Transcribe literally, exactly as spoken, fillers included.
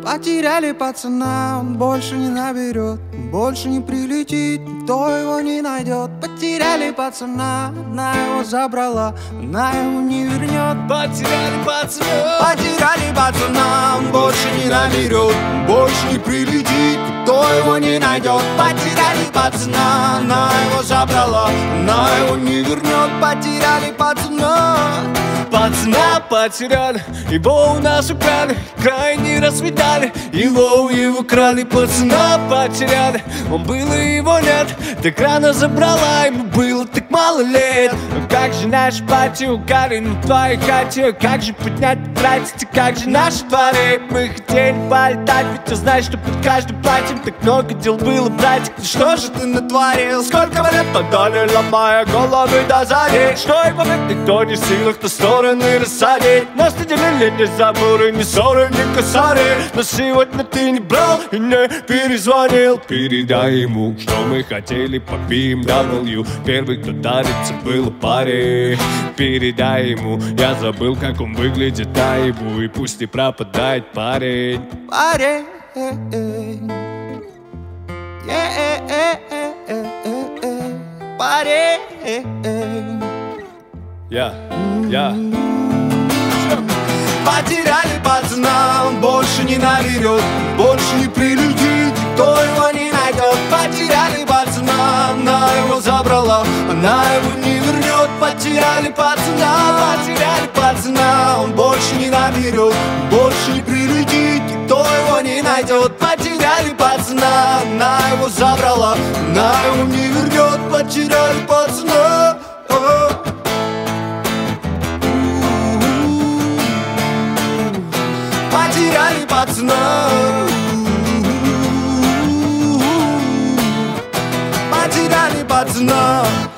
Потеряли пацана, он больше не наберет, больше не прилетит, никто его не найдет. Потеряли пацана, она его забрала, она его не вернет. Потеряли пацана, Потеряли пацана, он больше не наберет, больше не прилетит, никто его не найдет. Потеряли пацана, она его забрала, она его не вернет. Потеряли пацана. Пацана потеряли, его у нас украли, крайне рассветали, его у его крали. Пацана потеряли, он был и его нет, так рано забрала, ему было так мало лет. Но как же наш пати укарен в твоей хате, как же поднять, тратить, как же наши твари. Мы хотели полетать, ведь ты знаешь, что под каждым платьем так много дел было, братик. Ну что же ты натворил? Сколько лет подали, ломая головы до зари, что и помнит никто не в силах на стороны рассадить. Нас не делили ни заборы, ни ссоры, ни косари. Но сегодня ты не брал и не перезвонил. Передай ему, что мы хотели по би эм дабл ю. Первый, кто дарится, был парень. Передай ему, я забыл, как он выглядит, а ему и пусть не пропадает парень. Парень, парень. Я, я. Потеряли пацана, он больше не наберет, больше не прилетит, никто его не найдет. Потеряли пацана, она его забрала, она его не вернет. Потеряли пацана, потеряли пацана, он больше не наберет, больше не прилетит, никто его не найдет. Потеряли пацана, она его забрала, она его не вернет. Потеряли пацана. Потеряли пацана, потеряли пацана.